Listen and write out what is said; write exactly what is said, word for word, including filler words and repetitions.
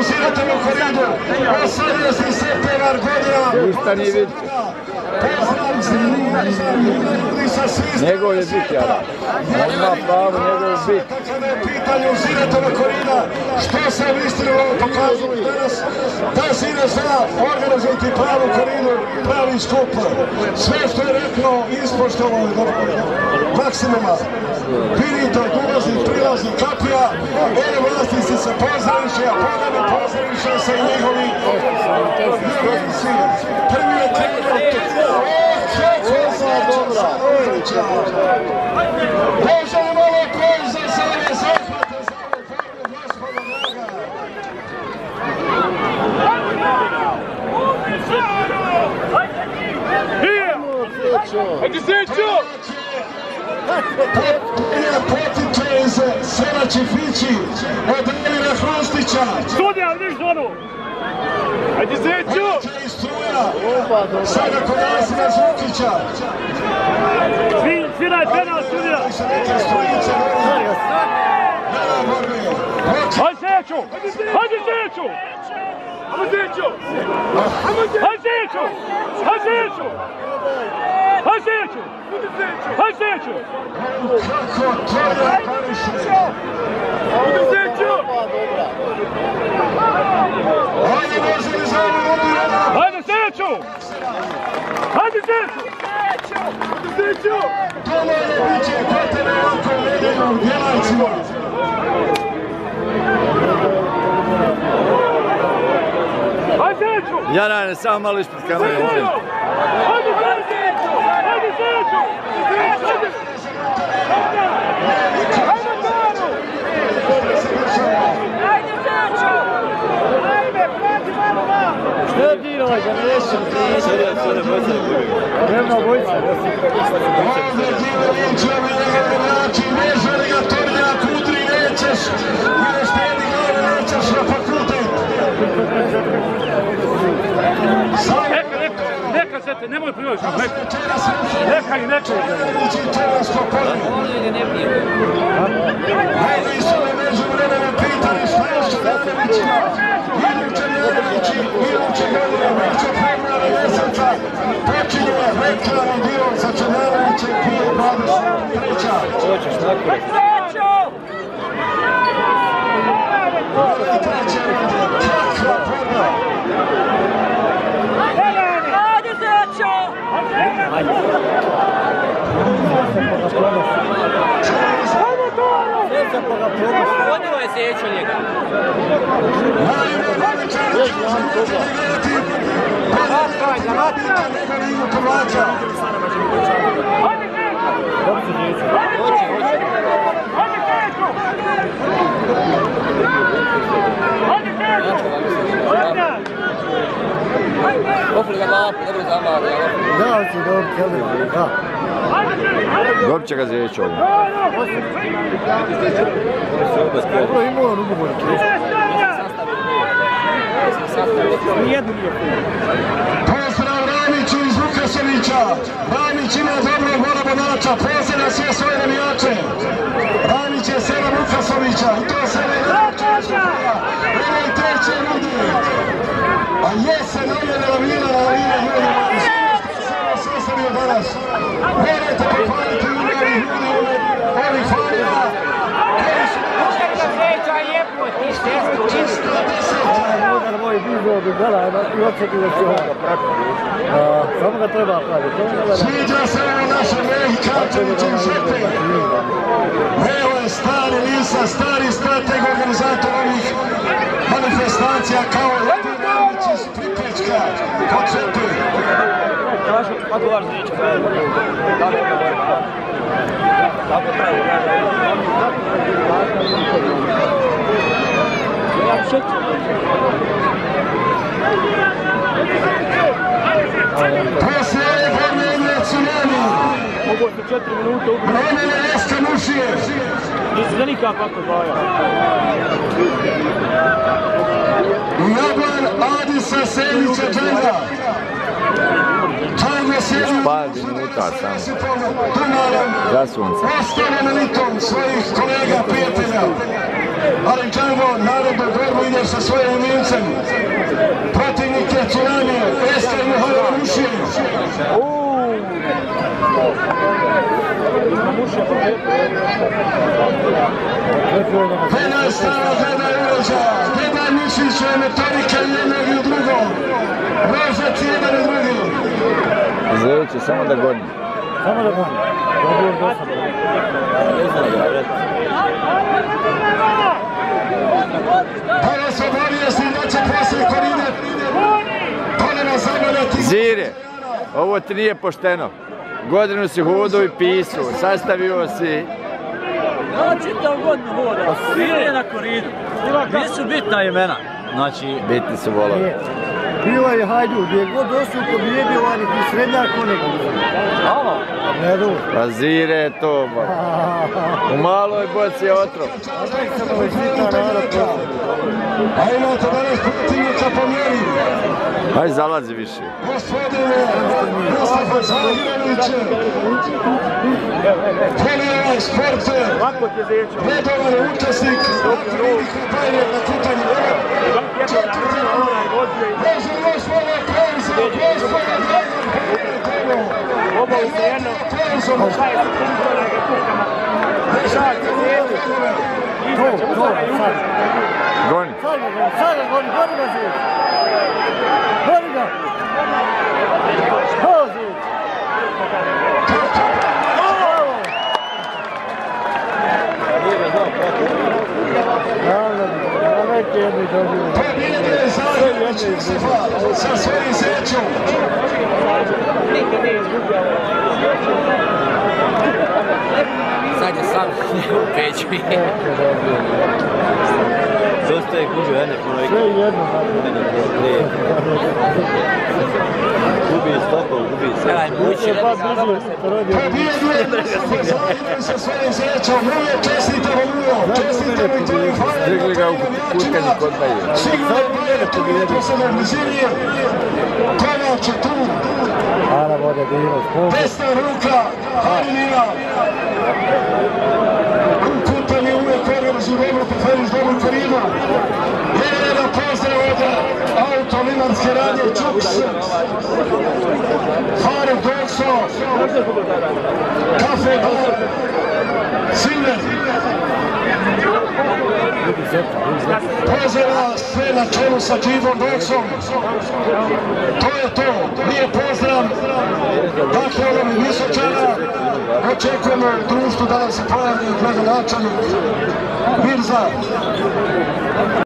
Ziratovu Koridu, osamnaesti septembar godina. Ništa nije vidjeti. Pozdrav se, gledali sa svi. Njegov je bit, jara. On ima pravo, njegov je bit. Kada je pitanje u Ziratova Korida, što se u istinu ovo pokazalo i danas, da Zira zna organizovati pravu Koridu, pravi skup. Sve što je rekao, ispoštovao je do maksimuma. Vidite, ulaznik, prilaznik, kapija, ove vlasnici se pozdraviše, a podane pozdraviše se i njegovi njegovi prvi je krenuo. Bože li malo koji za sebe zahvate za ovu farmu, gospodo draga. Ajde Zećo! Potiče iz sela Čifići od Emira Hrustića. Studija, vidiš zonu! Ajde Zećo! Potiče iz Struja, sada kod Asina Zvukića. Sviraj penal, studija! Ajde Zećo! Ajde Zećo! Ajmo Zećo! Ajde Zećo! Ajde Zećo! Ajde Zećo! Ajde Zećo! Kako Tornjak pariše! Ajde Zećo! Ajde može li za ovu vodu? Ajde Zećo! Ajde Zećo! Ajde Zećo! Dovoljno biće potrebno ovako nedeljom djelajcima. Ajde Zećo! Jarane, samo malo ispred kamere. Ajde Zećo! Ajde Zećo! Ajde Zećo! Ajde, prati malo malo! Što je dirala ga nešto? Nema bojca. Ovdje Gljive linčevi njegove način, neže li ga Tornjak udri, nećeš, ideš pedi glave, nećeš na fakultet. Neka, neka, neka Zete, nemoj privaći, neka. Neka i neka. Mnogi su me među vremena pitali šta je što Zahirovićima. Iduće Zahirovići, iduće godine, neće februara mjeseca, počinje reklamni dio sa Zahirovićem dvije tisuće dvadeset treće. Hoćeš tako reći? I treće godine, kakva borba! Ajde Zećo! Vodilo je Zećo njega. Opli ga lapu, dobro zamavlja. Da, si dobro, kjeli, da. Dobit će ga Zećo. Dobro, imao on ugovor. Nijednu nije puno. Pozdrav Ramiću iz Vukasovića. Ramić ima dobrog borobonača, pozdravlja sve svoje navijače. Ramić je sela Vukasovića i to se ne navijače. Ovo je treće ljudi. A jesen ovdje lavina, lavina ljudi. Samo se ostavio danas. Morate pohvaliti ljudi ovih ljudi, ovih fanina. Zeća lijepo, ti štestu. Modar moj bizno bi gala, i odsjeti da će ovoga pratiti. Samo ga treba praviti. Sviđa se ovo naša Mehikačević iz Žepe. Evo je stari Lisa, stari strateg organizator ovih manifestacija kao Leti Mamić iz Pripečka kod Žepe. Kažu, kako vaš Zeća? Da li je to dobro? Kako pravi? Ja ću šeći. Poslije ove borbe je tsunami. Mogu se četiri minute ubiti. Vremena Eska Mušije. Nisi za nikak kako dvaja. Nablan Adisa Selića Džanga. Džanga sjedi Par minuta samo. Dunarom. Za sunce. Ostanem elitom svojih kolega, prijatelja. Ali Django, narednu borbu ide sa svojim imicem. Protivnik je Tsunami, Ester Muharušije. Gledaj stava, gledaj urođaja, gledaj mišiće, metodika jednog i drugog. Rožac jedan i drugi. Zećo, samo da goni. Samo da goni. Dobio dosad. Danas obavijesti da će poslije Koride Kolena zagoljati. Zire, ovo ti nije pošteno. Godinu si hodu i pisu, sastavio si... Ja čitav godinu hoda, Zire na Koridu. Nisu bitna imena. Znači... Bitni su volovi. Bilo je Hajduk, gdje je god došao pobijedio onih i srednjak onih. Ovo? Ne du. Pa Zire je to, ba. U maloj boci je otrov. A imate danas protivnika po mjeri. Hajde, zalazi više. Gospodine Mustafa Zahirovića. Voli ovaj sport. Redovan učesnik. Velika bajnje na kutanju. Četvrti može još ovo preuze. Gospodine Zahirovića. Ovo u jedno. Šta je su kumpora ga kukama. Državite zjedu. To, to, sad. Goni. Sad ga goni, sad ga goni, goni ga Zir. Goni ga. Ho, Zir. Pobjede Zahirović Mustafa sa svojim Zećom. Sad je sam u peću. Dosta je gubio jedne kolege. Sve jedno. Gubi stopom, gubi sve. Aj, mući. Pobjede Zahirović sa svojim Zećom. Muje, čestitamo Mujo. Čestitamo i tvojim hvala. Stigli ga u kutkani kod Baju. Sigurno je Bajer tu je posebno blizirije. Tornjak je tu. Ana vode bilo. Desna ruka Harinina. Kutan je uvijek Korida u dobro, preferiš dobru Koridu. Jedan pozdrav od autolimarske radnje Čuks. Faruk Dokso. Kafe Bar. Silver. Pozdrav sve na čelu sa Dživom Doksom. To je to, nije pozdrav. Dakle, ono mi Visočana. Očekujemo društvu da nam se pojavi gradonačelnik Mirza.